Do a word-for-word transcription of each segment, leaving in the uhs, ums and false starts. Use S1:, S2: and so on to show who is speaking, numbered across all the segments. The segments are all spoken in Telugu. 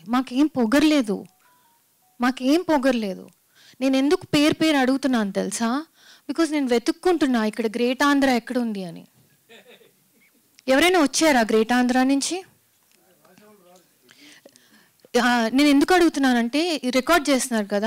S1: మాకేం పొగరలేదు, మాకేం పొగరలేదు. నేను ఎందుకు పేరు పేరు అడుగుతున్నాను తెలుసా? బికాజ్ నేను వెతుక్కుంటున్నా ఇక్కడ గ్రేట్ ఆంధ్ర ఎక్కడ ఉంది అని. ఎవరైనా వచ్చారా గ్రేట్ ఆంధ్ర నుంచి? నేను ఎందుకు అడుగుతున్నానంటే రికార్డ్ చేస్తున్నారు కదా,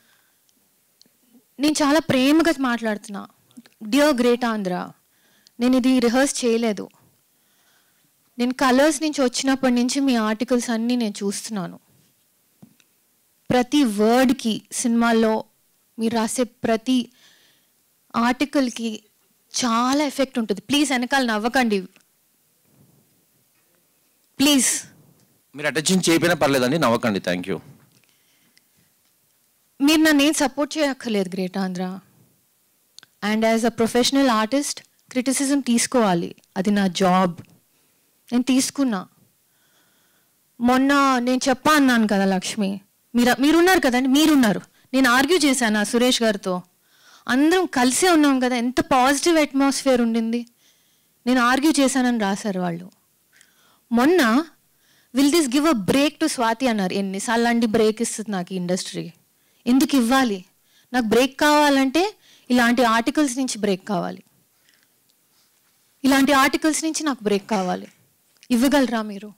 S1: నేను చాలా ప్రేమగా మాట్లాడుతున్నా. డియర్ గ్రేట్ ఆంధ్ర, నేను ఇది రిహర్స్ చేయలేదు. నేను కలర్స్ నుంచి వచ్చినప్పటి నుంచి మీ ఆర్టికల్స్ అన్నీ నేను చూస్తున్నాను. ప్రతి వర్డ్కి సినిమాల్లో మీరు రాసే ప్రతి ఆర్టికల్కి చాలా ఎఫెక్ట్ ఉంటుంది. ప్లీజ్ వెనకాల నవ్వకండి ప్లీజ్.
S2: మీరు అటెన్షన్ చేయకపోయినా పర్లేదండి, నవ్వకండి. Thank you.
S1: మీరు నన్ను ఏం సపోర్ట్ చేయక్కర్లేదు great Andhra. And as a professional artist criticism తీసుకోవాలి, అది నా జాబ్. నేను తీసుకున్నా. మొన్న నేను చెప్పా అన్నాను కదా లక్ష్మి, మీరు మీరున్నారు కదండి, మీరున్నారు. నేను ఆర్గ్యూ చేశాను సురేష్ గారితో, అందరం కలిసే ఉన్నాం కదా, ఎంత పాజిటివ్ అట్మాస్ఫియర్ ఉండింది. నేను ఆర్గ్యూ చేశానని రాశారు వాళ్ళు. మొన్న will this give a break to Swathi అన్నారు. ఎన్నిసార్లు అండి బ్రేక్ ఇస్తుంది నాకు ఇండస్ట్రీ? ఎందుకు ఇవ్వాలి? నాకు బ్రేక్ కావాలంటే ఇలాంటి ఆర్టికల్స్ నుంచి బ్రేక్ కావాలి, ఇలాంటి ఆర్టికల్స్ నుంచి నాకు బ్రేక్ కావాలి. ఇవ్వగలరా మీరు?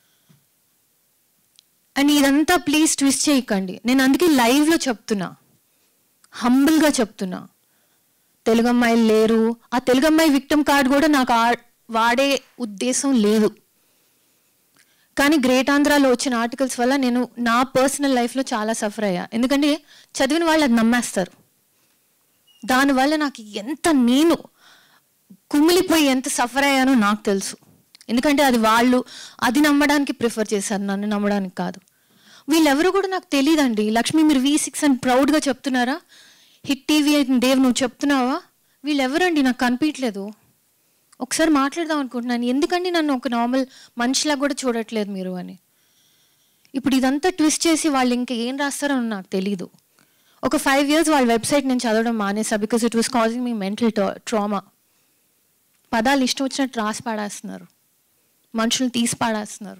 S1: అండ్ ఇదంతా ప్లీజ్ ట్విస్ట్ చేయకండి. నేను అందుకే లైవ్లో చెప్తున్నా, హంబుల్గా చెప్తున్నా. తెలుగు అమ్మాయిలు లేరు, ఆ తెలుగు అమ్మాయి విక్టిమ్ కార్డ్ కూడా నాకు వాడే ఉద్దేశం లేదు. కానీ గ్రేట్ ఆంధ్రాలో వచ్చిన ఆర్టికల్స్ వల్ల నేను నా పర్సనల్ లైఫ్లో చాలా సఫర్ అయ్యా. ఎందుకంటే చదివిన వాళ్ళు అది నమ్మేస్తారు. దానివల్ల నాకు ఎంత నేను కుమిలిపోయి ఎంత సఫర్ అయ్యానో నాకు తెలుసు. ఎందుకంటే అది వాళ్ళు అది నమ్మడానికి ప్రిఫర్ చేశారు, నన్ను నమ్మడానికి కాదు. వీళ్ళెవరు కూడా నాకు తెలియదండి. లక్ష్మి మీరు వి సిక్స్ అని ప్రౌడ్గా చెప్తున్నారా? హిట్ టీవీ దేవ్ నువ్వు చెప్తున్నావా? వీళ్ళెవరండి? నాకు కనిపించలేదు. ఒకసారి మాట్లాడదాం అనుకుంటున్నాను, ఎందుకండి నన్ను ఒక నార్మల్ మనిషిలా కూడా చూడట్లేదు మీరు అని. ఇప్పుడు ఇదంతా ట్విస్ట్ చేసి వాళ్ళు ఇంకా ఏం రాస్తారో నాకు తెలీదు. ఒక ఫైవ్ ఇయర్స్ వాళ్ళ వెబ్సైట్ నేను చదవడం మానేసా because it was causing me mental trauma. పదాలు ఇష్టం వచ్చినట్టు రాసి పాడేస్తున్నారు, మనుషులు తీసి పాడేస్తున్నారు.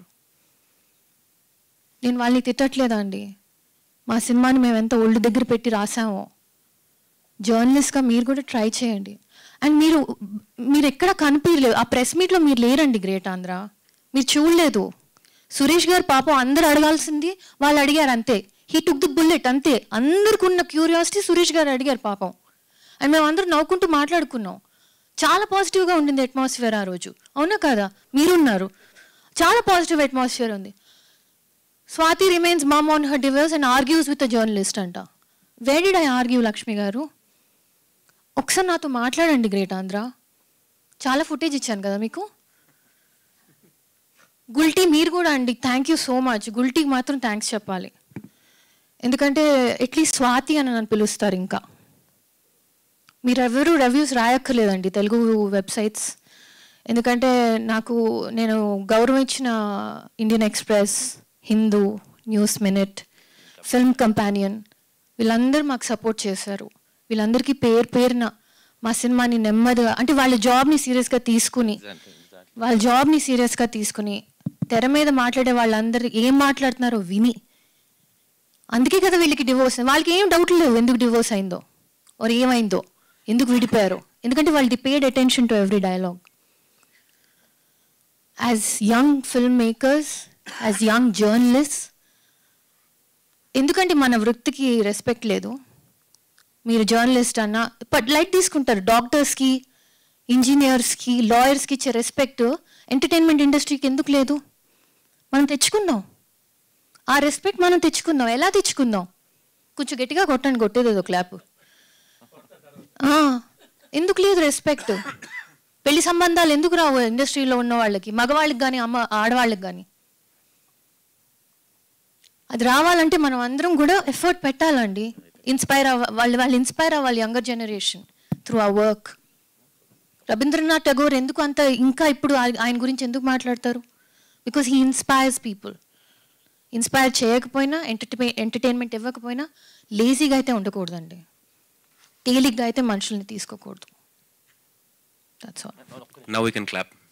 S1: నేను వాళ్ళని తిట్టట్లేదా అండి? మా సినిమాని మేము ఎంత ఒళ్ళు దగ్గర పెట్టి రాసామో. జర్నలిస్ట్గా మీరు కూడా ట్రై చేయండి. అండ్ మీరు మీరు ఎక్కడ కనిపించలేదు, ఆ ప్రెస్ మీట్లో మీరు లేరండి గ్రేట్ ఆంధ్ర, మీరు చూడలేదు. సురేష్ గారు పాపం అందరు అడగాల్సింది వాళ్ళు అడిగారు అంతే. హీ టుక్ ది బుల్లెట్ అంతే. అందరికి ఉన్న క్యూరియాసిటీ సురేష్ గారు అడిగారు పాపం. అండ్ మేము అందరూ నవ్వుకుంటూ మాట్లాడుకున్నాం. చాలా పాజిటివ్గా ఉండింది అట్మాస్ఫియర్ ఆ రోజు, అవునా కదా? మీరున్నారు, చాలా పాజిటివ్ అట్మాస్ఫియర్ ఉంది. Swathi remains mum on her divorce and argues with a journalist అంట. Where did I argue Lakshmi garu? ఒకసారి నాతో మాట్లాడండి గ్రేట్ ఆంధ్ర. చాలా ఫుటేజ్ ఇచ్చాను కదా మీకు. గుల్టీ మీరు కూడా అండి, థ్యాంక్ యూ సో మచ్. గుల్టీకి మాత్రం థ్యాంక్స్ చెప్పాలి, ఎందుకంటే అట్లీస్ట్ స్వాతి అని నన్ను పిలుస్తారు. ఇంకా మీరు ఎవరు రివ్యూస్ రాయక్కర్లేదండి తెలుగు వెబ్సైట్స్, ఎందుకంటే నాకు నేను గౌరవం ఇచ్చిన Indian Express, Hindu, News Minute, Film Companion వీళ్ళందరూ మాకు సపోర్ట్ చేశారు. వీళ్ళందరికీ పేరు పేరున మా సినిమాని నెమ్మదిగా, అంటే వాళ్ళ జాబ్ని సీరియస్గా తీసుకుని వాళ్ళ జాబ్ని సీరియస్గా తీసుకుని తెర మీద మాట్లాడే వాళ్ళందరూ ఏం మాట్లాడుతున్నారో విని, అందుకే కదా వీళ్ళకి డివోర్స్. వాళ్ళకి ఏం డౌట్ లేవు ఎందుకు డివోర్స్ అయిందో or ఏమైందో, ఎందుకు విడిపోయారో. ఎందుకంటే వాళ్ళు they paid attention to every dialogue. As young film makers, as young journalist, ఎందుకంటే మన వృత్తికి రెస్పెక్ట్ లేదు. మీరు జర్నలిస్ట్ అన్న బట్ లైట్ తీసుకుంటారు. డాక్టర్స్కి, ఇంజనీర్స్కి, లాయర్స్కి ఇచ్చే రెస్పెక్ట్ ఎంటర్టైన్మెంట్ ఇండస్ట్రీకి ఎందుకు లేదు? మనం తెచ్చుకుందాం ఆ రెస్పెక్ట్, మనం తెచ్చుకుందాం. ఎలా తెచ్చుకుందాం? కొంచెం గట్టిగా కొట్టండి, కొట్టేది ఏదో క్లాప్. ఎందుకు లేదు రెస్పెక్ట్? పెళ్లి సంబంధాలు ఎందుకు రావు ఇండస్ట్రీలో ఉన్న వాళ్ళకి, మగవాళ్ళకి కానీ అమ్మ ఆడవాళ్ళకి కానీ? అది రావాలంటే మనం అందరం కూడా ఎఫర్ట్ పెట్టాలండి. ఇన్స్పైర్ అవ్వ వాళ్ళు వాళ్ళు ఇన్స్పైర్ అవ్వాలి యంగర్ జనరేషన్ త్రూ ఆ వర్క్. రవీంద్రనాథ్ ఠాగూర్ ఎందుకు అంత ఇంకా ఇప్పుడు ఆయన గురించి ఎందుకు మాట్లాడతారు? Because he inspires people. Inspire చేయకపోయినా, ఎంటర్టైన్ ఎంటర్టైన్మెంట్ ఇవ్వకపోయినా లేజీగా అయితే ఉండకూడదండి, తేలిగ్గా అయితే మనుషుల్ని తీసుకోకూడదు. That's all.
S3: Now we can clap.